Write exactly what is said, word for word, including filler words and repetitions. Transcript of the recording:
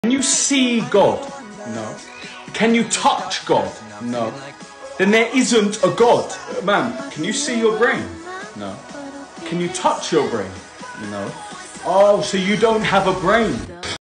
Can you see God? No. Can you touch God? No. Then there isn't a God. Man, can you see your brain? No. Can you touch your brain? No. Oh, so you don't have a brain.